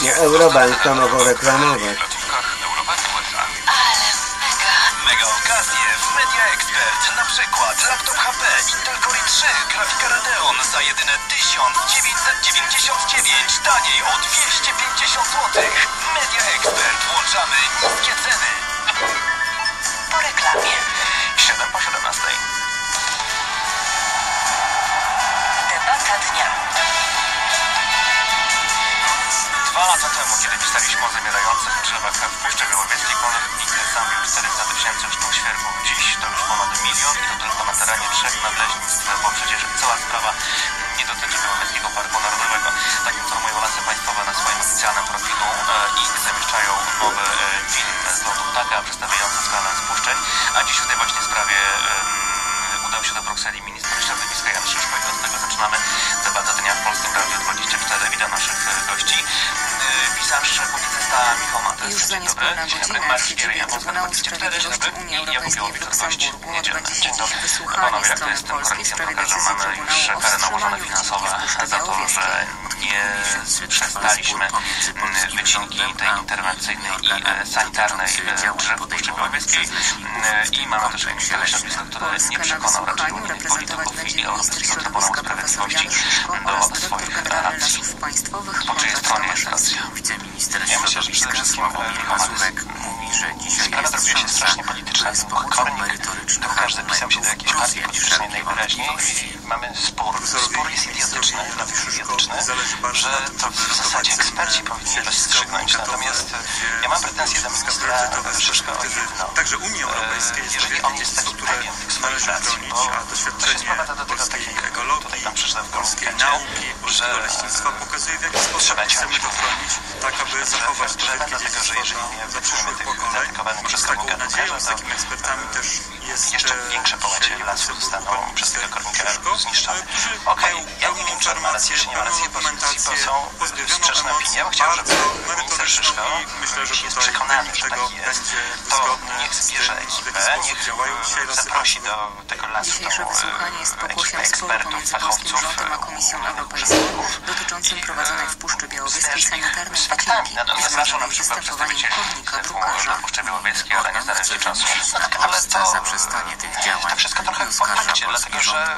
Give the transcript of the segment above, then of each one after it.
Nie, Eurobank to mogą reklamować. Ale mega okazje w Media Expert. Na przykład laptop HP Intel Core i3, grafika Radeon za jedyne 1999, taniej o 250 zł. Media Expert, włączamy niskie ceny. Po reklamie. 7 po 17. Debata dnia. 2 lata temu, kiedy pisaliśmy o zamierających drzewach w Puszczy Białowieskiej, Konrad zabił 400 000 sztuk świerków. Dziś to już ponad 1 000 000 i to tylko na terenie 3 nadleśnictw, bo przecież cała sprawa nie dotyczy Białowieskiego Parku Narodowego. Tak informują Lasy Państwowe na swoim oficjalnym profilu i zamieszczają nowy film z lotu ptaka przedstawiający skalę spuszczeń. A dziś w tej właśnie sprawie udał się do Brukseli minister środowiska Jan Szyszko i od tego zaczynamy debatę dnia w Polskim Radiu 24. Witam naszych gości. Pisarz, publicysta Michał Matys. Już za niespełna godzinę w siedzibie Trybunału Sprawiedliwości Unii Europejskiej w Luksemburgu odbędzie się dziś wysłuchanie strony polskiej w sprawie decyzji Trybunału o wstrzymaniu wycinki w Puszczy Białowieskiej. Nie przestaliśmy wycinki tej interwencyjnej i sanitarnej drzew w Puszczy Białowieskiej i mamy też minister środowiska, które nie przekonał raczej unijnych polityków i Europejskiego Trybunału Sprawiedliwości do swoich racji. Po czyjej stronie jest racja? Wiceminister środowiska Sławomir Mazurek mówi, że dzisiaj sprawa zrobiła się strasznie polityczna. jest pochodną merytorycznych Każdy pisał się do jakiejś partii politycznej najwyraźniej. Mamy spór. Spór jest idiotyczny, że to w zasadzie eksperci powinni rozstrzygnąć. Natomiast ja mam pretensje do ministra Szyszka o jedno. Także Unii Europejskiej, jeżeli on jest taki pewien tych swoich racji, bo to się sprowadza do tego takiego, tutaj tam przeczytałem w polskiej nauki, polskiego leśnictwa pokazuje, w jaki sposób chcemy to chronić, tak aby zachować to wielkie dziedzictwo dla przyszłych pokoleń. Z taką nadzieją, z takimi ekspertami też jest jeszcze większe połacie lasu zostaną przez tego kornika zniszczone. Okej, ja nie wiem, czy on ma rację, czy nie ma rację, bo są sprzeczne opinie. Chciałem, żeby minister Szyszko jest przekonany, że taki jest, to niech zbierze ekipę, niech zaprosi do tego lasu dzisiejsze wysłuchanie jest ekipę pokłosiem sporu ekspertów, pomiędzy polskim fachowców, rządem a Komisją Europejską dotyczącym prowadzonej w Puszczy Białowieskiej sanitarnej wycinki związanej z testowaniem kornika drukarza. Puszczy Białowieskiej, ale nie znaleźli czasu. Ale to zaprzestanie tych działań to wszystko trochę w pokładzie, dlatego że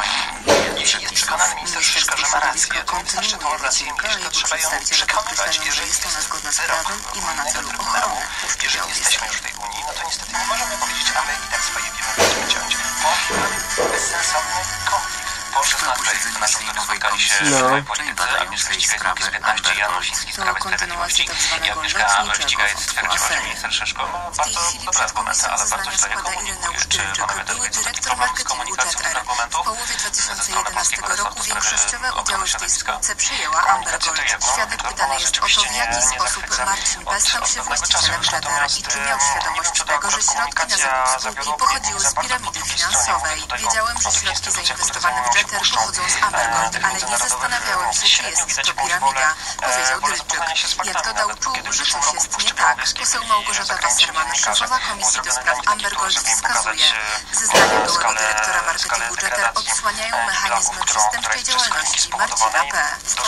jeśli jest przekonany minister Szyszko, że ma rację, to wystarczy tą rację mieć, to trzeba ją przekonywać, jeżeli jest wyrok Unijnego Trybunału. Jeżeli jesteśmy już w tej Unii, no to niestety nie możemy powiedzieć, a my i tak swoje wiemy będziemy ciąć. Bo mamy bezsensowny konflikt. Po 16 w naszym domu spotkali się politycy Agnieszka Ścigaj z 15 i Jan Osiński z Prawa i Sprawiedliwości. I Agnieszka Ścigaj stwierdziła, że minister Szyszko ma bardzo dobre argumenty, ale bardzo źle je komunikuje. Czy panowie też widzą taki problem z komunikacją tych argumentów? W połowie 2011 roku większościowe udziały w tej spółce przejęła Amber Gold. Świadek pytany jest o to, w jaki sposób Marcin P. stał się właścicielem Jetter i czy miał świadomość tego, że środki na zakup spółki pochodziły z piramidy finansowej. Wiedziałem, że środki zainwestowane w Jetter pochodzą z Amber Gold, ale nie zastanawiałem się, czy jest to piramida, powiedział Dryczuk. Jak dodał, czuł, że coś jest nie tak. Poseł Małgorzata Wasserman, szefowa Komisji do Spraw Amber Gold, wskazuje, zeznania byłego dyrektora marketingu Jetter odsłaniają mechanizmy przestępczej działalności Marcina P. To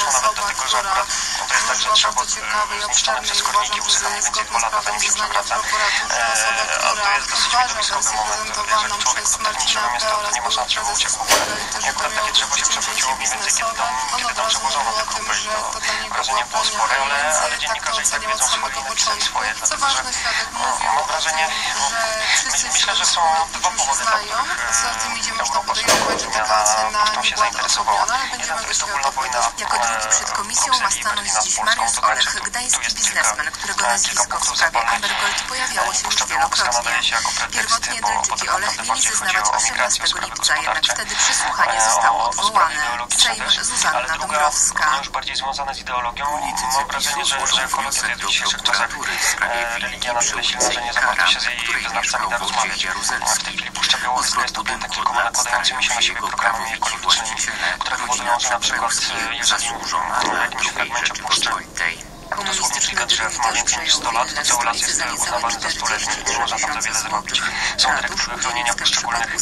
jest bardzo ciekawe i obszerne i uważam, że zgodnie z prawem zeznania prokuratury osoba, która podważa wersję prezentowaną przez Marcina P. oraz byłego prezesa spółki miał przedsięwzięcie biznesowe. On od razu mówił o tym, że to dla niego była tania pieniędzy, tak to oceniał od samego początku. Co ważne, świadek mówił o tym, że wszyscy ci ludzie znają, co za tym idzie, można podejmować deklarację na niewładę osłabiona, ale będziemy go światopowiadać. Jako drugi przed komisją ma stanąć dziś Mariusz Olech, gdański biznesmen, którego nazwisko w sprawie Amber Gold pojawiało się już wielokrotnie. Pierwotnie Dryczuk i Olech mieli zeznawać 18 lipca, jednak wtedy przesłuchanie zostało odwołane. Sejm Zuzanna Dąbrowska. Już bardziej związane z ideologią. Mam wrażenie, że ekologia w dzisiejszych czasach religia na tyle silna, że nie za bardzo się z jej wyznawcami da rozmawiać. W tej chwili Puszcza Białowieska jest objęta kilkoma nakładającymi się na siebie programami ekologicznymi, które powodują, że na przykład jeżeli w jakimś fragmencie puszczy dosłownie kilka drzew ma więcej niż 100 lat, to cały las jest uznawany za stuletni i nie można tam za wiele zrobić. Są dyrektywy chronienia poszczególnych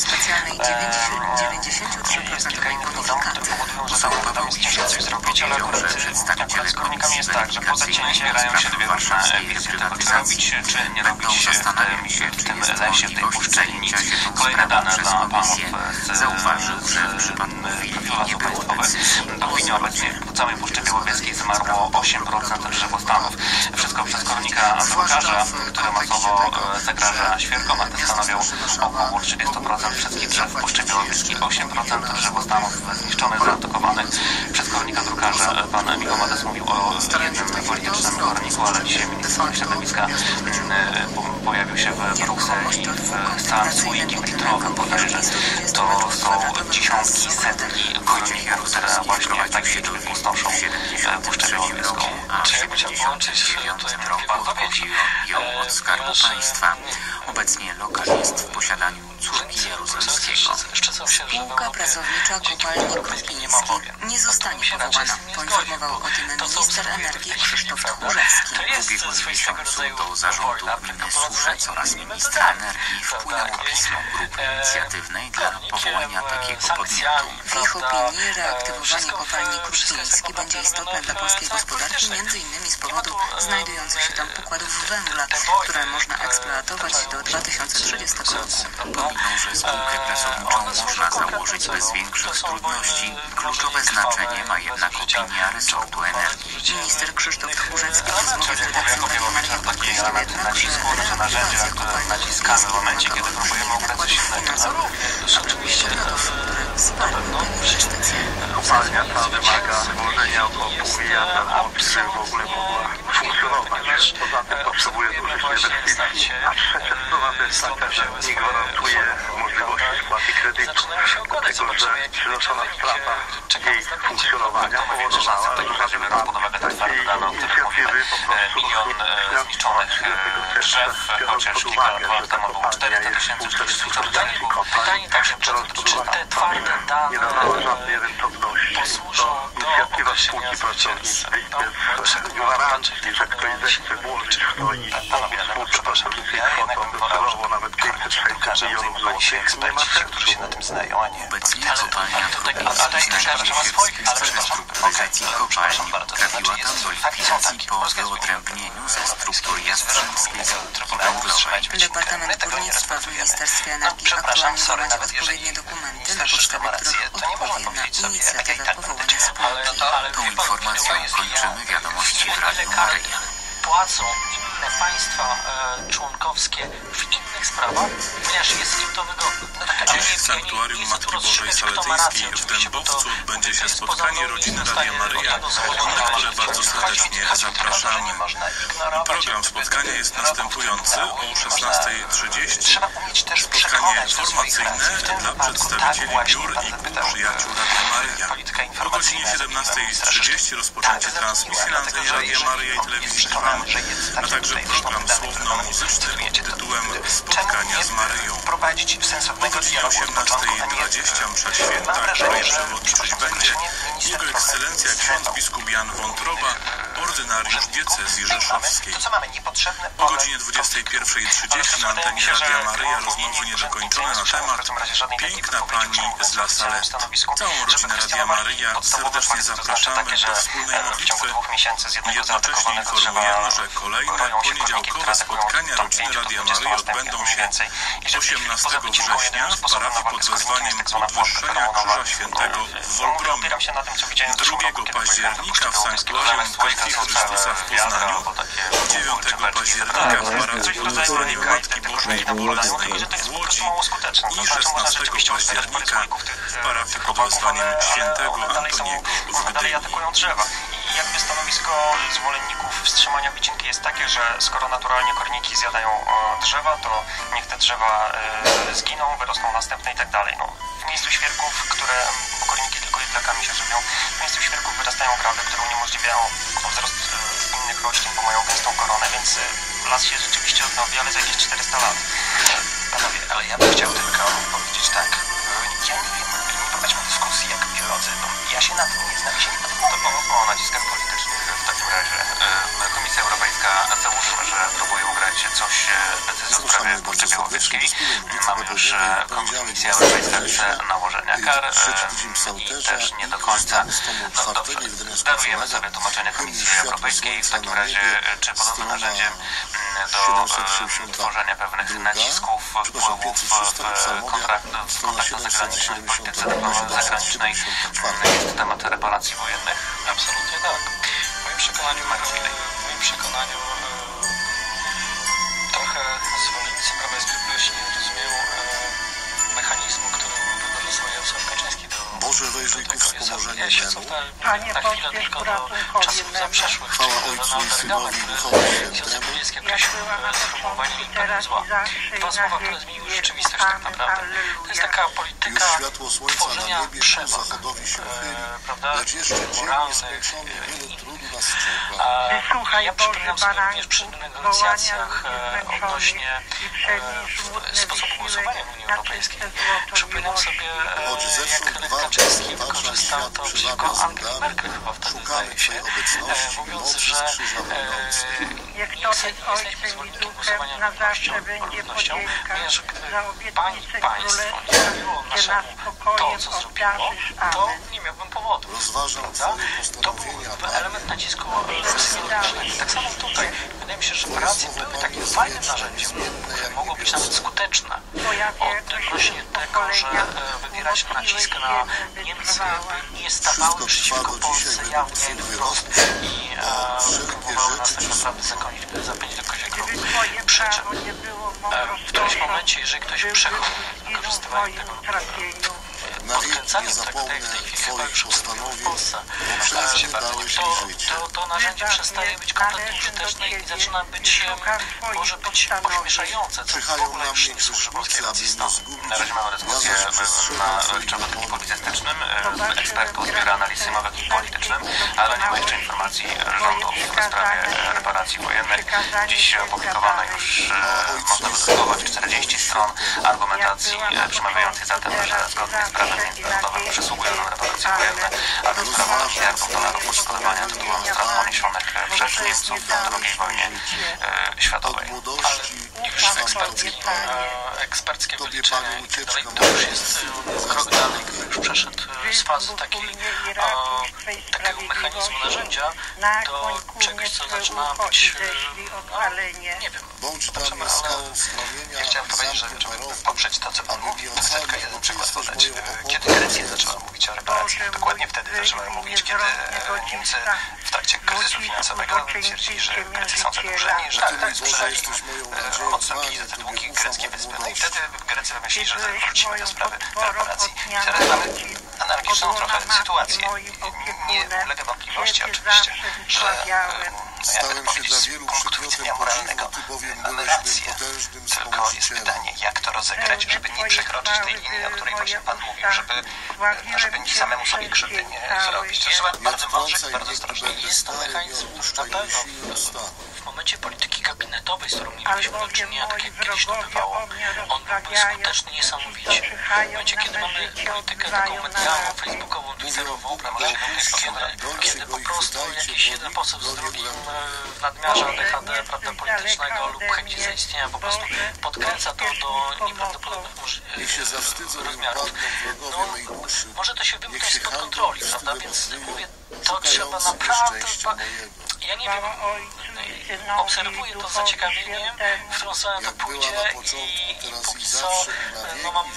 i kilka innych programów, które powodują, że tam jest ciężko coś zrobić, ale akurat z kornikami jest tak, że po zacięcie dają się dwie różne wizje tego, czy robić, czy nie robić w tym lesie, w tej puszczy nic. Kolejne dane dla panów z profilu Lasów Państwowych. Do chwili obecnie w całej Puszczy Białowieskiej zmarło 8% drzewostanów. Wszystko przez kornika drukarza, który masowo zagraża świerkom, a ten stanowią około 30% wszystkich drzew w Puszczy Białowieskiej. 8% drzewostanów zniszczonych, zaatakowanych przez kornika drukarza. Pan Michał Mades mówił o jednym politycznym korniku, ale dzisiaj minister środowiska pojawił się w Brukseli w całym słoikiem litrowym. Mówi, że to są dziesiątki, setki korników, które właśnie w tej chwili pustoszą Puszczę Białowieską. Czy ja bym chciał połączyć tutaj odpowiedź od Skarbu Państwa. Obecnie lokal jest w posiadaniu córki Jaruzelskiego. Spółka pracownicza kopalni Krupiński nie zostanie powołana, poinformował o tym minister energii Krzysztof Tchórzewski. W ubiegłym miesiącu do zarządu gminy Służec oraz ministra energii wpłynęło pismo grupy inicjatywnej dla powołania takiego podmiotu. W ich opinii reaktywowanie kopalni Krupiński będzie istotne dla polskiej gospodarki, m.in. z powodu znajdujących się tam pokładów węgla, które można eksploatować do 2030 roku. Pomimo, że spółkę pracowniczą można założyć bez większych trudności, kluczowe znaczenie ma jednak opinia resortu energii. Minister Krzysztof Tchórzewski w rozmowie z redakcją Wieczór taki element nacisku, że narzędzia, które naciskamy w momencie, kiedy próbujemy ubrać coś innego. Oczywiście wsparł inwestycje. Kopalnia ta wymaga włożenia około pół miliarda złotych, żeby w ogóle mogła funkcjonować. Poza tym potrzebuje dużych inwestycji. A trzecia sprawa to jest taka, że nie gwarantuje możliwości spłaty kredytu. Dlatego, że przynoszona strata jej funkcjonowania powodowała, że takiej inicjatywy po prostu milion zniszczonych drzew, chociaż kilka lat temu było 400 000 Pytanie także, czy te twarde dane nie dawała żadnej rentowności. To inicjatywa spółki pracowniczej bez gwarancji, że ktoś zechce włożyć w to i spółce pracowniczej kwotą docelowo nawet 500-600 milionów złotych nie ma sensu. na tym znają, a nie. Obecnie kopalnia Krupiński znajduje się w spisie restrukturyzacji kopalni. Trafiła tam do likwidacji po wyodrębnieniu ze struktur Jastrzębskiej Spółki Węglowej. Departament Górnictwa w Ministerstwie Energii aktualnie prowadzi odpowiednie dokumenty, na podstawie których odpowie na inicjatywę powołania spółki. Tą informacją kończymy wiadomości w Radiu Maryja. płacą inne państwa członkowskie w innych sprawach, ponieważ jest im to wygodne. Dziś w Sanktuarium Matki Bożej Saletyjskiej w Dębowcu odbędzie się spotkanie rodziny Radia Maryja, na które bardzo serdecznie zapraszamy. Program spotkania jest następujący o 16:30. Spotkanie informacyjne dla przedstawicieli biur i kół przyjaciół Radia Maryja. O godzinie 17:30 rozpoczęcie transmisji na antenie Radia Maryja i Telewizji Trwam, a także program słowno-muzyczny pod tytułem Spotkania z Maryją. O godzinie 18:20 msza święta, której przewodniczyć będzie Jego Ekscelencja ksiądz biskup Jan Wątroba, ordynariusz diecezji rzeszowskiej. O godzinie 21:30 na antenie Radia Maryja rozmowy niedokończone na temat Piękna Pani z La Salette. Całą rodzinę Radia Maryja serdecznie zapraszamy do wspólnej modlitwy. Jednocześnie informujemy, że kolejne poniedziałkowe spotkania rodziny Radia Maryja odbędą się 18 września w parafii pod wezwaniem Podwyższenia Krzyża Świętego w Wolbromie. 2 października w Sanktuarium Krwi Chrystusa w Poznaniu, 9 października w parafii pod wezwaniem Matki Bożej Bolesnej w Łodzi i 16 października w parafii pod wezwaniem Świętego Antoniego w Gdyni. Jakby stanowisko zwolenników wstrzymania wycinki jest takie, że skoro naturalnie korniki zjadają drzewa, to niech te drzewa zginą, wyrosną następne i tak dalej. No, w miejscu świerków, bo korniki tylko jedlakami się żywią, w miejscu świerków wyrastają graby, które uniemożliwiają wzrost innych roślin, bo mają gęstą koronę, więc las się rzeczywiście odnowi, ale za jakieś 400 lat. Panowie, ale ja bym chciał tylko powiedzieć tak. Ja nie wiem, nie prowadźmy dyskusji jak biolodzy, bo ja się na tym nie znam, się nie podoba o naciskach politycznych w takim takim razie Komisja Europejska załóżmy, że próbuje ugrać coś decyzją w sprawie Puszczy Białowieskiej. Mamy już, że Komisja Europejska chce nałożenia kar i też nie do końca. No dobrze, darujemy sobie tłumaczenie Komisji Europejskiej. W takim razie, czy podobnym narzędziem do tworzenia pewnych nacisków, wpływów w kontaktach zagranicznych, w polityce zagranicznej jest temat reparacji wojennych? Absolutnie tak. W moim przekonaniu trochę zwolennicy Prawa i Sprawiedliwości nie rozumieją mechanizmu, który wykorzystał Jarosław Kaczyński do tego wspomożenia. Ja się cofnę na chwilę tylko do czasów zaprzeszłych, czyli do Ronalda Reagana, który Związek Radziecki określił sformułowanie imperium zła. Dwa słowa, które zmieniły rzeczywistość tak naprawdę. To jest taka polityka tworzenia przewag, prawda, moralnych, ja przypominam sobie również przy negocjacjach odnośnie sposobu głosowania w Unii Europejskiej. Przypominam sobie, jak Lech Kaczyński wykorzystał to przeciwko Angeli Merkel chyba wtedy, zdaje się, mówiąc, że nie jesteśmy zwolennikami głosowania ludnością, ponieważ gdyby państwo nie zrobiło naszemu to, co zrobiło, to nie miałbym powodu. To był element nacisku psychologicznego. Tak samo tutaj. Wydaje mi się, że operacje były takim fajnym narzędziem, które mogło być nawet skuteczne odnośnie tego, że wywierać nacisk na Niemcy, by nie stawały przeciwko Polsce jawnie wprost i próbowały nas tak naprawdę zapędzić do koziego rogu. Przy czym w którymś momencie, jeżeli ktoś przechodzi wykorzystywanie tego podkręcanie w tej chwili chyba już w Polsce, to narzędzie przestaje być kompletnie użyteczne i zaczyna być, może być ośmieszające, co w ogóle już nie służy polskiej racji stanu. Na razie mamy dyskusję na szczeblu publicystycznym. Ekspert zbiera analiz sejmowych i politycznym, ale nie ma jeszcze informacji rządu w sprawie reparacji wojennych. Dziś opublikowano już, można wydatkować 40 stron argumentacji przemawiającej za tym, że zgodnie z prawem międzynarodowym przysługują nam reparacje wojenne, a to sprawa miliardów dolarów poszkodowania tytułem strat poniesionych przez Niemców w II wojnie światowej. Ale już eksperckie wyliczenie i tak dalej, to już jest krok dalej, który już przeszedł z fazy takiego mechanizmu narzędzia do czegoś, co zaczyna być, nie wiem, potrzebne, ale ja chciałem powiedzieć, że żeby poprzeć to, co Pan mówi, to chcę tylko jeden przykład podać. Kiedy Grecja zaczęła mówić o reparacjach, dokładnie wtedy zaczęła mówić, kiedy Niemcy w trakcie kryzysu finansowego twierdzili, że Grecy są zadłużeni, że sprzedali odstąpili za te długi greckie wyspy. No i wtedy Grecy wymyślili, że wrócimy do sprawy reparacji. I teraz mamy analogiczną trochę sytuację. Nie ulega wątpliwości oczywiście, że stałem się dla wielu przedmiotem podziwu, bowiem rację. Tylko jest pytanie, jak to rozegrać, żeby nie przekroczyć tej linii, o której właśnie Pan mówił, żeby samemu sobie krzywdy nie zrobić. To trzeba bardzo mądrze i bardzo ostrożnie. Jest to mechanizm na pewno w momencie polityki gabinetowej, z którą nie mieliśmy do czynienia, tak jak kiedyś to bywało, on byłby skuteczny niesamowicie. W momencie, kiedy mamy politykę taką medialną, facebookową, twitterową, kiedy po prostu jakiś jeden poseł z drugim w nadmiarze ADHD, prawda, politycznego lub chęci zaistnienia po prostu podkręca to do nieprawdopodobnych rozmiarów. No, może to się wymknąć spod kontroli, prawda, więc mówię, to trzeba naprawdę, ja nie wiem, obserwuję to z zaciekawieniem, w którą stronę to pójdzie i póki co no mam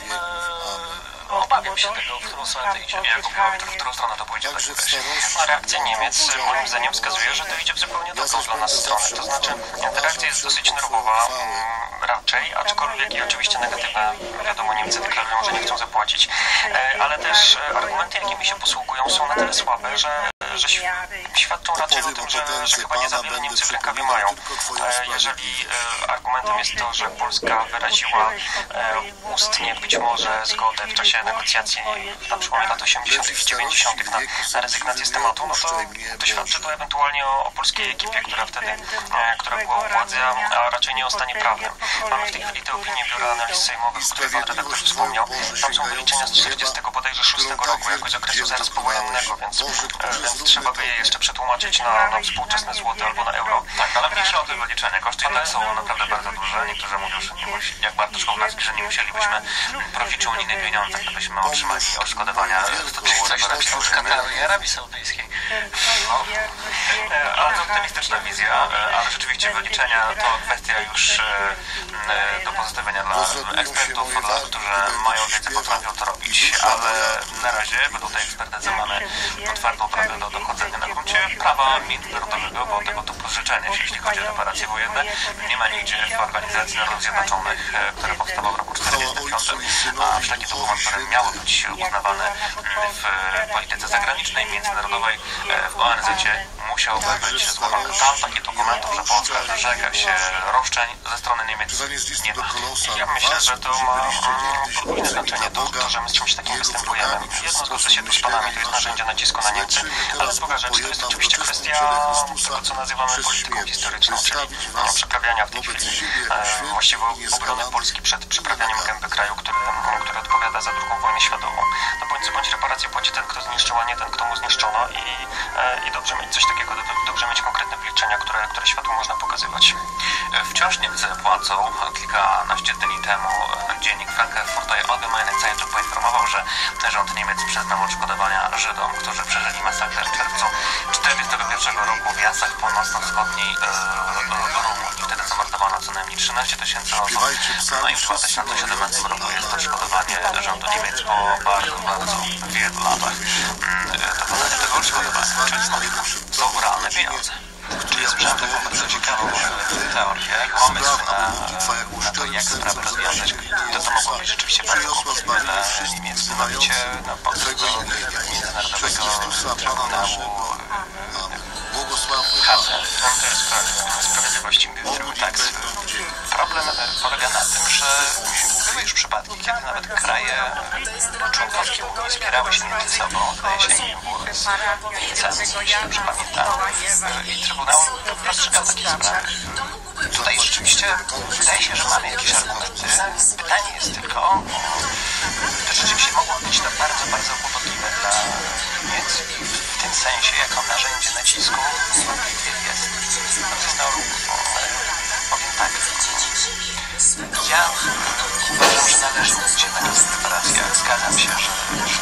obawiam się tego, w którą stronę to idzie. W którą stronę to pójdzie, tak wreszcie. A reakcja Niemiec moim zdaniem wskazuje, że to idzie w zupełnie drugą dla nas stronę. To znaczy, ta reakcja jest dosyć nerwowa raczej, aczkolwiek i oczywiście negatywna. Wiadomo, Niemcy deklarują, że nie chcą zapłacić, ale też argumenty, jakimi się posługują, są na tyle słabe, że świadczą raczej o tym, że chyba nie za wiele Niemcy w rękawie mają. Jeżeli argumentem jest to, że Polska wyraziła ustnie być może zgodę w czasie negocjacji na przełomie lat 80. i 90. na rezygnację z tematu, no to świadczy to ewentualnie o polskiej ekipie, która była u władzy, a raczej nie o stanie prawnym. Mamy w tej chwili te opinie Biura Analiz Sejmowych, o których pan redaktor wspomniał. Tam są wyliczenia z 46 bodajże 6 roku, jakoś z okresu zaraz powojennego, więc trzeba by je jeszcze przetłumaczyć na współczesne złoty albo na euro. Tak, ale mniejsze o te wyliczenia. Koszty i tak są naprawdę bardzo duże. Niektórzy mówią, że jak Bartosz Kołnacki, że nie musielibyśmy prosić o unijne pieniądze, gdybyśmy otrzymali odszkodowania z tytułu reparacji wojennej. Arabii Saudyjskiej. Ale optymistyczna wizja, ale rzeczywiście wyliczenia to kwestia już do pozostawienia dla ekspertów, którzy mają wiedzę, potrafią to robić, ale na razie według tej ekspertyzy mamy otwartą drogę do dochodzenia na gruncie prawa międzynarodowego, bo tego typu życzenia, jeśli chodzi o reparacje wojenne, nie ma nigdzie w Organizacji Narodów Zjednoczonych, która powstała w roku 1945, a taki dokument, który miał być uznawany w polityce zagranicznej, międzynarodowej, w ONZ-cie musiałby być złożony. Tam takich dokumentów, że Polska wyrzeka się roszczeń ze strony niemieckiej nie ma. Ja myślę, że to ma podwójne znaczenie, to, że my z czymś takim występujemy. Jedno zgodzę się tu z panami, to jest narzędzie nacisku na Niemcy, ale druga rzecz to jest oczywiście kwestia tego, co nazywamy polityką historyczną, czyli przeprawiania w tej chwili właściwie obrony Polski przed przeprawianiem gęby kraju, który odpowiada za II wojnę światową. No bądź reparację płaci ten, kto zniszczył, a nie ten, kto mu zniszczono i dobrze mieć coś takiego, dobrze mieć konkretne wyliczenia, które światu można pokazywać. Wciąż Niemcy płacą. Kilkanaście dni temu dziennik Frankfurter Allgemeine Zeitung poinformował, że rząd Niemiec przyznał odszkodowania Żydom, którzy przeżyli masakrę w czerwcu 1941 roku w Jasach północno-wschodniej Rumunii. Wtedy zamordowano co najmniej 13 000 osób. No i w 2017 roku jest odszkodowanie rządu Niemiec po bardzo wielu latach dokonania tego odszkodowania, czyli są realne pieniądze. Czyli słyszałem taką bardzo ciekawą teorię, pomysł na to, jak sprawę rozwiązać. To mogło być rzeczywiście bardzo kłopotliwe dla Niemiec, mianowicie na podstawie Międzynarodowego Trybunału Hadze, Sprawiedliwości Tax. Problem polega na tym, że były już przypadki, kiedy nawet kraje członkowskie nie wspierały się między sobą, zdaje się, nie było z Niemcami, jeśli dobrze pamiętam, i Trybunał rozstrzygał takie sprawy. Tutaj rzeczywiście wydaje się, że mamy jakieś argumenty. Pytanie jest tylko, to rzeczywiście mogło być to bardzo kłopotliwe dla Niemiec w tym sensie, jako narzędzie nacisku jest. Powiem tak, ja uważam, że należy mówić jednak o reparacjach. Zgadzam się, że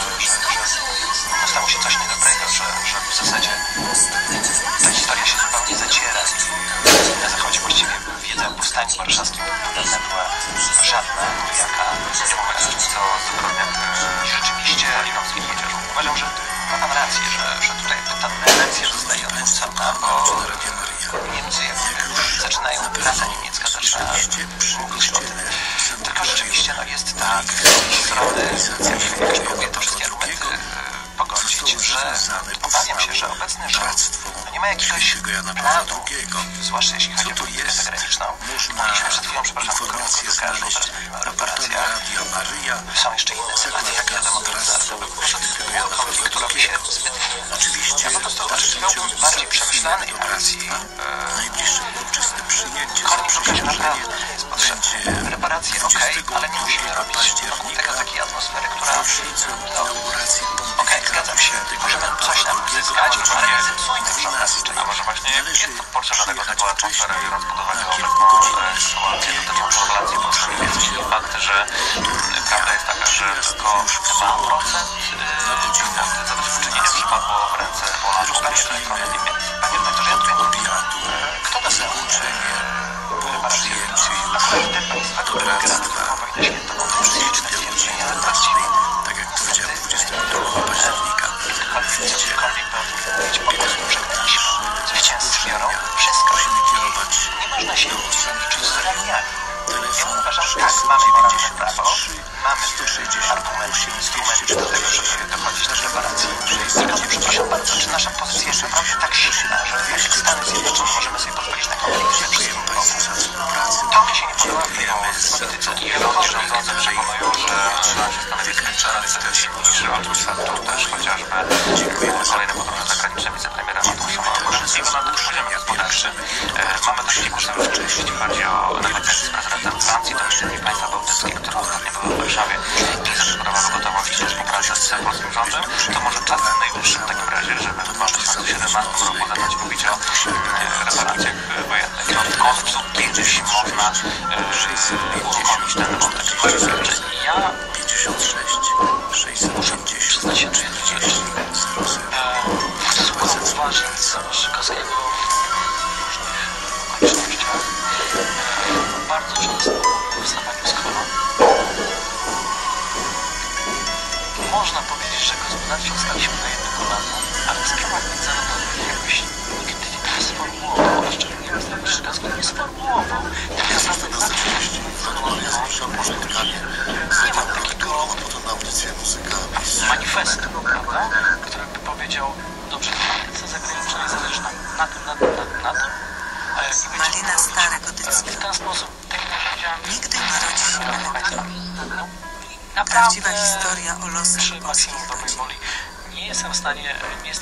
stało się coś niedobrego, że w zasadzie ta historia się zupełnie zaciera i na Zachodzie właściwie wiedza o powstaniu warszawskim podobna była żadna, nijaka, nie mówiąc o zbrodniach rzeczywiście stalinowskich miedziarzy. Uważam, że ma pan rację, że tutaj ta narracja zostaje odwrócona, bo Niemcy jakby zaczynają, prasa niemiecka zaczyna mówić o tym. Tylko rzeczywiście jest tak, z tej strony jakoś próbuję te wszystkie argumenty pogodzić, że obawiam się, że obecny rząd nie ma jakiegoś planu, zwłaszcza jeśli chodzi o politykę zagraniczną. Mówiliśmy przed chwilą, przepraszam, teraz mówimy o reparacjach. Są jeszcze inne tematy, jak wiadomo, konfliktu robi się zbyt. Ja po prostu oczekiwałbym bardziej przemyślanej reakcji. Kornik naprawdę jest potrzebny. Reparacje okej, ale nie musimy robić wokół tego takiej atmosfery, która... Okej, zgadzam się. Możemy coś tam uzyskać, ale nie zepsujmy przy okazji. A może właśnie jest potrzebna tego typu atmosfera, biorąc pod uwagę obecną sytuację dotyczącą relacji polsko-niemieckich i fakt, że prawda jest taka, że tylko 2% zadośćuczynienia przypadło w ręce Polaków, a nie ze strony Niemiec. Panie redaktorze, ja tutaj mówię, kto dostał reparacje? Akurat te państwa, które gradzą wojnę światową, to przecieżne stwierdzenia, ale właściwie tak jak powiedziałem 22 października. Cokolwiek by o tym mówić, po prostu przegraliśmy. Zwycięzcy biorą wszystko. Nie można się liczyć z realiami. Ja uważam, tak, mamy moralne prawo, mamy argument, instrument do tego, żeby dochodzić do reparacji. Tylko przepraszam bardzo, czy nasza pozycja jest naprawdę tak silna, że jak Stany Zjednoczone możemy sobie pozwolić na konflikt ze wszystkim wokół. To mi się nie podoba w polityce. I wielokrotnie rządzący przekonują, że nasze stanowisko jest coraz silniejsze, od tu też chociażby kolejne podróże zagraniczne wicepremiera Mateusza Morawieckiego na dużym poziomie gospodarczym. Mamy też kilku sojuszników, jeśli chodzi o negocjacje z prezydentem Francji, to m.in. państwa bałtyckie, które ostatnio były w Warszawie i zadeklarowały gotowość do współpracy z polskim rządem, to może 2014 roku zacząć mówić o reparacjach wojennych. I od końcu kiedyś można uruchomić ten wątek. Ja 56 650 przyznać się, że chcę zauważyć co Szykowskiego w różnych okolicznościach. Bardzo często w wstawaniu z kolan. Można powiedzieć, że gospodarczo staliśmy na jedno kolano, ale w sprawach międzynarodowych jakoś nikt nie sformułował, a szczególnie Władysław Szykowski nie sformułował. Tak naprawdę nie ma takiego manifestu, prawda? Który by powiedział, dobrze, polityce zagranicznej zależy na tym, Malina Stare Gotyckie. w ten sposób tymi narzędziami Nigdy nie rodzi się mleko. naprawdę Prawdziwa historia o losach przy polskich maksimum dobrej rodzin. woli nie jestem w stanie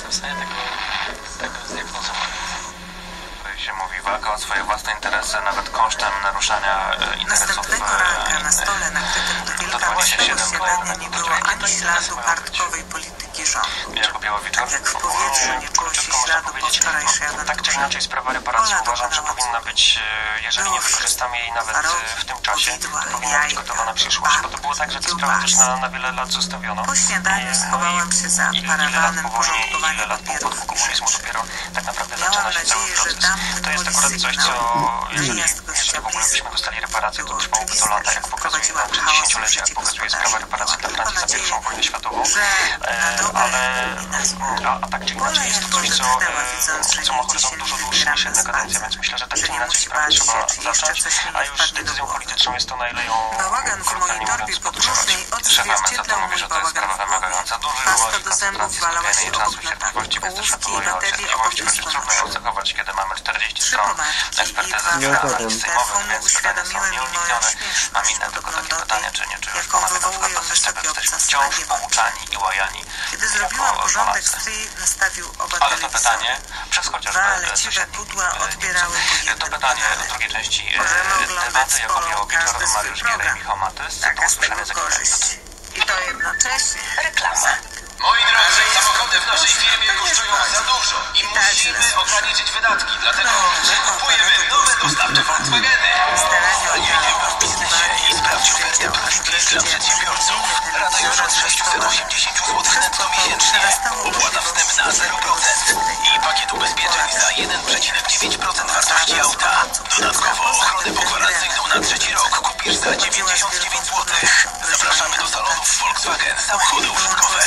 tego zdiagnozować. Tutaj się mówi walka o swoje własne interesy, nawet kosztem naruszania interesów. Następnego ranka na stole nakrytym do wielka łatwego śniadania nie było ani śladu kartkowej polityki rządu. Tak jak w powietrzu nie czuło się śladu po wczorajszej Tak czy awanturze. inaczej sprawa reparacji Ola uważam, że dokonała powinna być, jeżeli nie wykorzystamy jej nawet w tym czasie, to powinna być gotowa na przyszłość, bo to było tak, że te sprawy też na wiele lat zostawiono. Po śniadaniu schowałam się za I ile lat parawanem po wojnie, ile porządkowania lat po papierów upadku i komunizmu rzeczy. dopiero tak naprawdę Miałam zaczyna się cały nadzieję, że proces. tamten To jest woli akurat coś, co sygnał. jeżeli Wyjazd gościa byśmy dostali reparację, to Było trwałoby to oczywiste, lata, że jak pokazuje wprowadziła nam, że chaos w dziesięciolecia, jak życie pokazuje gospodarcze. sprawa reparacji dla Miałam Francji za tylko pierwszą wojnę światową, że na dobre i na złe. a tak czy inaczej jest to coś, co ma horyzont dużo dłuższy niż jedna kadencja, więc myślę, że tak czy inaczej sprawę trzeba zacząć, a już decyzją polityczną jest to, na ile ją Bałagan w mojej torbie podróżnej odzwierciedlał mój bałagan w głowie. Pasta do zębów walała się obok na tak. Ołówki i baterie obok biustonosza. zachować, kiedy mamy 40 Trzy stron pomadki i ekspertyzy dwa sejmowych, perfumy więc pytania są uświadomiły mi moją nieuniknione. Mam śmieszność, inne tylko takie podobną do pytanie, tej, czy nie czujesz jaką ponad na przykład wywołują coś, czego wysokie jesteśmy obcasy wciąż na pouczani i łajani Kiedy zrobiłam jako porządek, Polacy. stryj nastawił oba Ale to telewizory. pytanie, przez chociażby Dwa leciwe pudła odbierały po to jednym pytanie kanale. w drugiej części Możemy oglądać debaty, jaką sporą miał każdy wieczorem swój Mariusz Gierek i program. Michał Matys, to Taka z tego usłyszemy za chwilę. korzyść. I to jednocześnie Reklama. Moi drodzy, samochody w naszej firmie kosztują za dużo i musimy ograniczyć wydatki, dlatego kupujemy nowe dostawcze Volkswageny. starania w biznesie i sprawdź ofertę profitnych dla przedsiębiorców. Rata już od 680 zł netto miesięcznie. Opłata wstępna 0% i pakiet ubezpieczeń za 1,9% wartości auta. Dodatkowo ochronę pokwarancyjną na 3. rok kupisz za 99 zł. Zapraszamy do salonów Volkswagen. Samochody użytkowe.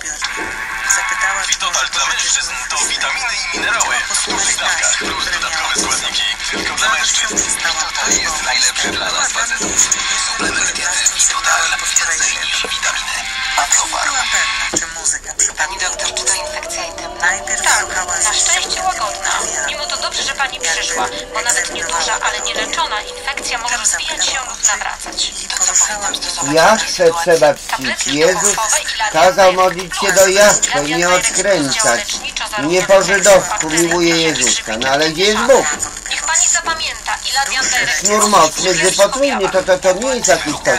Zapytała, czy Total dla mężczyzn to witaminy i minerały w dużych dawkach plus dodatkowe składniki. Tylko dla mężczyzn. Total jest najlepszy dla nas facetów. Suplement diety Total. Więcej niż witaminy. Agrofar. była pewna, czy muzyka Pani przypadnie. doktor, czy to infekcja intymna? Najpierw słuchała Na szczęście łagodna. Mimo to dobrze, że pani przyszła, bo nawet nieduża, ale nieleczona infekcja może rozwijać się lub nawracać. I poruszała Ja chcę trzeba czcić. Jezus kazał modlić się do Jahwe i nie odkręcać. Nie po żydowsku miłuje Jezuska. No ale gdzie jest Bóg? Niech pani zapamięta, Iladian Derek. Sznur mocny, gdy potrójny, to nie jest jakiś to,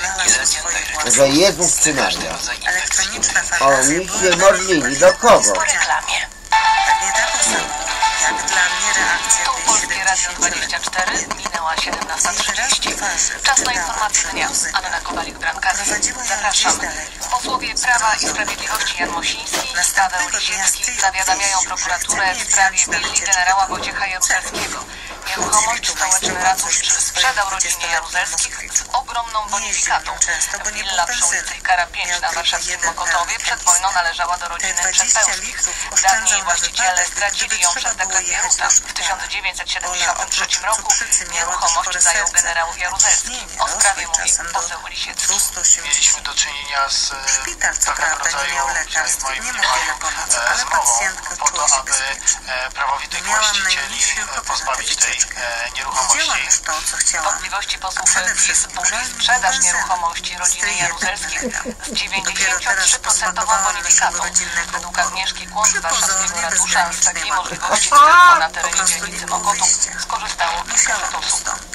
że Jezus przymawia. elektroniczna O, fantazja mi się modlili. Do kogo? Po reklamie. pewnie taką samą, jak dla mnie reakcja Tu tej Polskie Radio 70-letniej 24, minęła 17:30. Czas na informacje dnia. Anna Kowalik-Brankarski. Zapraszam. Posłowie Prawa i Sprawiedliwości Jan Mosiński i Paweł Lisiecki zawiadamiają prokuraturę w sprawie willi generała Wojciecha Jaruzelskiego. Nieruchomość stołeczny ratusz sprzedał rodzinie Jaruzelskich z ogromną bonifikatą. Willa przy ulicy Ikara 5 na warszawskim Mokotowie przed wojną należała do rodziny Przepęskich. Dawniej właściciele zdradzili ją przez dekret Jeruta. W 1973 roku nieruchomość zajął generał Jaruzelski. O sprawie mówi poseł Lisiecki. Mieliśmy do czynienia z Szpital co pewnego prawda nie rodzaju miał lekarstw, moim nie mógł wiele pomóc, ale zmową pacjentka po to, czuła się aby bezpiecznie. prawowitych Miałam właścicieli najmniejszej ochoty na tę pozbawić tej wycieczkę. Widziałam nieruchomości. już to, co chciałam. Wątpliwości posłów Przede PiS wszystkim budzi żal mi sprzedaż benzyny. nieruchomości rodziny Stryj Jaruzelskich jednak z Dopiero teraz 93% posmakowałam bonifikatą. naszego rodzinnego Według uboru. Agnieszki Kłon z Przy warszawskiego pozornie ratusza z bezgranicznej takiej łagodności. możliwości tylko na terenie Po prostu dzielnicy nie było Mokotów wyjścia. skorzystało kilka Musiałam osób. ustąpić.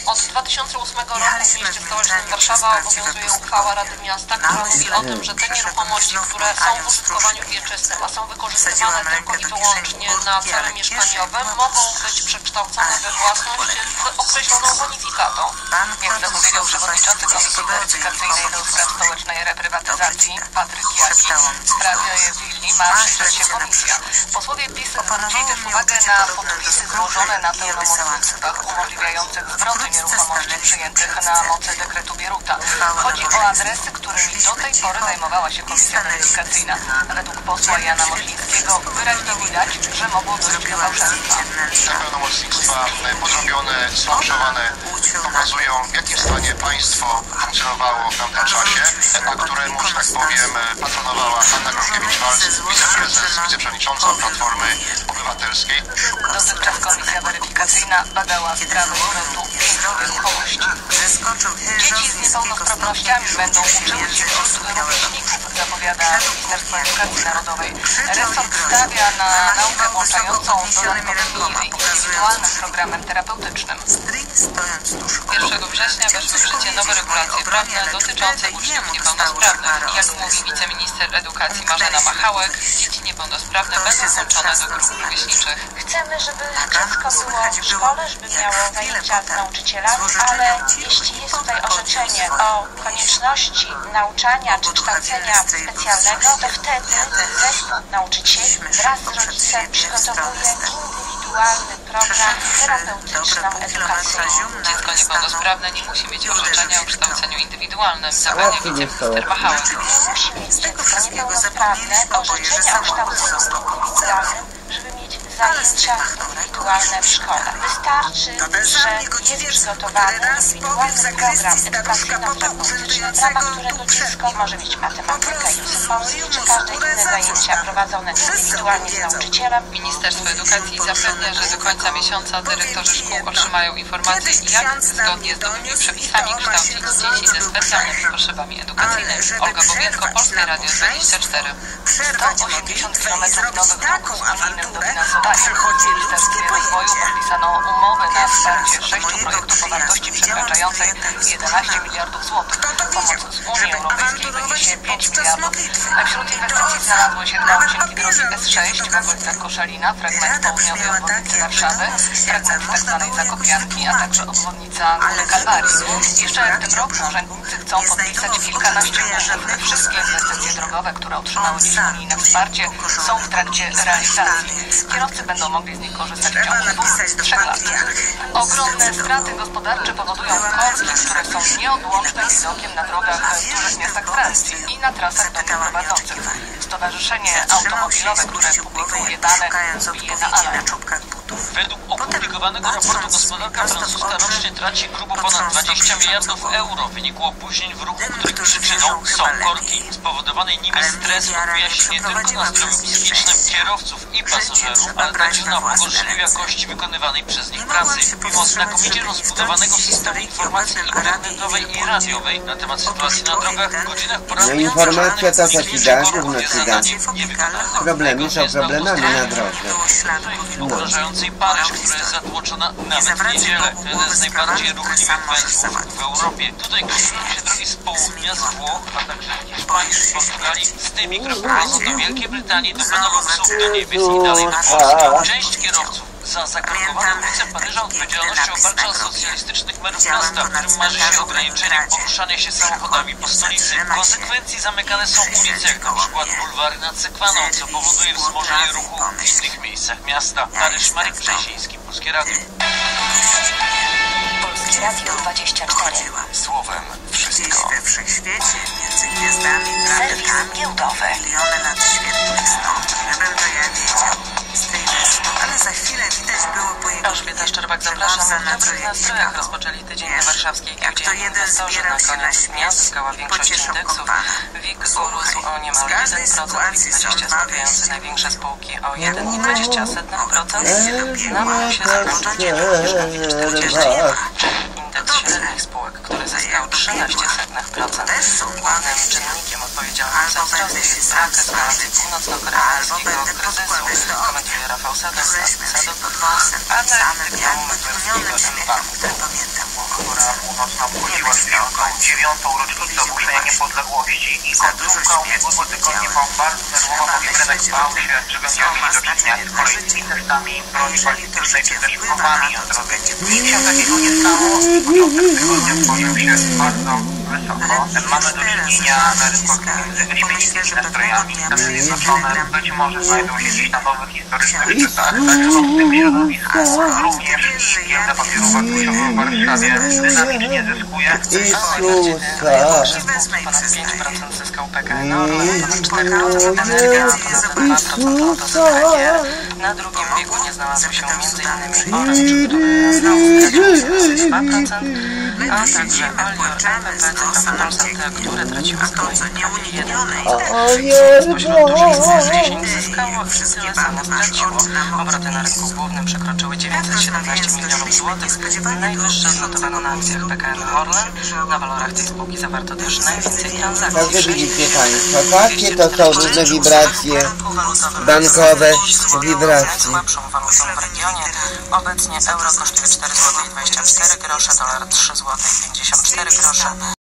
Od 2008 roku w mieście stołecznym Warszawa obowiązuje uchwała Rady Miasta, która mówi o tym, że te nieruchomości, które są w użytkowaniu wieczystym, a są wykorzystywane tylko i wyłącznie na cele mieszkaniowe, mogą być przekształcone we własność z określoną bonifikatą. Jak zapowiedział przewodniczący Komisji Weryfikacyjnej do spraw stołecznej reprywatyzacji Patryk Jaki, w sprawie willi ma przyjrzeć się komisja. Posłowie PiS zwrócili też uwagę na podpisy złożone na pełnomocnictwach umożliwiających zwroty nieruchomości przyjętych na mocy dekretu Bieruta. Chodzi o adresy, którymi do tej pory zajmowała się Komisja Weryfikacyjna. Według posła Jana Moślińskiego wyraźnie widać, że mogło dojść do fałszerstwa. Te pełnomocnictwa podrobione, sfałszowane pokazują, w jakim stanie państwo funkcjonowało w tamtym czasie, a któremu, że tak powiem, patronowała Hanna Gronkiewicz-Waltz, wiceprezes, wiceprzewodnicząca Platformy Obywatelskiej. Dotychczas Komisja Weryfikacyjna badała sprawę zwrotu nieruchomości. Dzieci z niepełnosprawnościami będą uczyły się wśród rówieśników, zapowiada Ministerstwo Edukacji Narodowej. Resort stawia na naukę włączającą dodatkowymi indywidualnym programem terapeutycznym. 1 września weszły w życie nowe regulacje prawne dotyczące uczniów niepełnosprawnych. Jak mówi wiceminister edukacji Marzena Machałek, dzieci niepełnosprawne będą włączone do grup rówieśniczych. Chcemy, żeby dziecko było w szkole, żeby miało zajęcia z nauczycielami, ale jeśli jest tutaj orzeczenie o konieczności nauczania czy kształcenia specjalnego, to wtedy zespół nauczycieli wraz z rodzicem przygotowuje indywidualny program terapeutyczno-edukacyjny. Dziecko niepełnosprawne nie musi mieć orzeczenia o kształceniu indywidualnym, zapewnia wiceminister Machałek. Nie musi mieć dziecko niepełnosprawne orzeczenia o kształceniu indywidualnym, żeby mieć zajęcia indywidualne w szkole. Wystarczy, że jest przygotowany indywidualny program edukacyjno-terapeutyczny, w ramach którego dziecko może mieć matematykę, język polski czy każde inne zajęcia prowadzone indywidualnie z nauczycielem. Ministerstwo Edukacji zapewnia, że do końca miesiąca dyrektorzy szkół otrzymają informacje, jak zgodnie z nowymi przepisami kształcić dzieci ze specjalnymi potrzebami edukacyjnymi. Olga Bobienko, Polskie Radio 24. 180 km nowych dróg z unijnym dofinansowaniem. W Ministerstwie Rozwoju podpisano umowy na wsparcie 6 projektów o wartości przekraczającej 11 miliardów złotych. Pomoc z Unii Europejskiej wyniesie 5 miliardów. A wśród inwestycji znalazły się dwa odcinki drogi S6 w okolicach Koszalina, fragment południowej obwodnicy Warszawy, fragment tzw. Zakopianki, a także obwodnica Góry Kalwarii. Jeszcze w tym roku urzędnicy chcą podpisać kilkanaście umów. Wszystkie inwestycje drogowe, które otrzymały dziś unijne wsparcie, są w trakcie realizacji. Kierowcy będą mogli z nich korzystać w ciągu 2-3 lat. Ogromne straty gospodarcze powodują korki, które są nieodłącznym widokiem na drogach w dużych miastach Francji i na trasach do nich prowadzących. Stowarzyszenie automobilowe, które publikuje dane, bije na alarm. Według opublikowanego raportu gospodarka francuska rocznie traci grubo ponad 20 miliardów euro w wyniku opóźnień w ruchu, których przyczyną są korki. Spowodowany nimi stres odbija się nie tylko na zdrowiu psychicznym kierowców i pasażerów, ale także na pogorszeniu jakości wykonywanej przez nich pracy. Mimo znakomicie rozbudowanego systemu informacji internetowej i radiowej na temat sytuacji na drogach w godzinach porannych informacja to co ci da, gówno ci da. Problemy są problemami na drodze. Obrażającej Paryż, która jest zatłoczona nawet w niedzielę. To jeden z najbardziej ruchliwych węzłów w Europie. Tutaj krzyżują się drogi z południa, z Włoch, a także Hiszpanii, z Portugalii, z tymi, które prowadzą do Wielkiej Brytanii, do Beneluxu, do Niemiec i dalej do Polski. Część kierowców za zakorkowane ulice Paryża odpowiedzialnością obarcza socjalistycznych merów miasta, którym marzy się ograniczenie poruszania się samochodami po stolicy. W konsekwencji zamykane są ulice, jak na przykład bulwary nad Sekwaną, co powoduje wzmożenie ruchu w innych miejscach miasta. Paryż, Marek Przesiński, Polskie Radio. Polskie Radio 24. Słowem wszystko. We wszechświecie, między gwiazdami, planetami, giełdowe. Miliony lat świetnych stąd. Gdybym to ja wiedział. Ale za chwilę widać było po jego Elżbieta Szczerbak, zapraszam. W dobrych nastrojach rozpoczęli tydzień na warszawskiej giełdzie inwestorzy. Na koniec dnia zyskała większość indeksów. WIG urósł o niemal 1%, WIG20 smawiający największe spółki o 1,20%. Na mają się zakończyć również WIG 40, indeks średnich spółek, który zyskał 0,13%. Głównym czynnikiem odpowiedzialnym za wzrost jest brak eskalacji północno-koreańskiego kryzysu, komentuje Rafał Sadek, analityk domu Medwelskiego M2. która północna obchodziła świętą 9. rocznicę ogłoszenia niepodległości i końcówka ubiegłego tygodnia była bardzo nerwowa, bowiem rynek bał się, że będziemy mieli do czynienia z kolejnymi testami broni balistycznej czy też próbami jądrowymi. Nic się takiego nie stało, początek tygodnia tworzył się bardzo wysoko. Mamy do czynienia na rynku między wyśmienitymi nastrojami. Stany Zjednoczone być może znajdą się gdzieś na nowych historycznych szczytach. Także w tym środowisku również i giełda papierów wartościowych w Warszawie dynamicznie zyskuje. Ponad 5% zyskał PKN Orlen, ponad 4% Energia, na drugim biegunie znalazł się m.in. Orange, który znowu tracił 2%, a także Alior, MPP, Polsat, które traciły z kolei 1%. Spośród dużych zniżeń zyskało i tyle samo straciło. Obroty na rynku głównym przekroczyły 917 milionów złotych. Najwyższe notowano na akcjach PKN Orlen. Na walorach tej spółki zawarto też najwięcej transakcji. Także widzicie Państwo, takie to są różne wibracje bankowe, wibracje. Słabszą walutą w regionie. Obecnie euro kosztuje 4,24 zł, dolar 3,54 zł.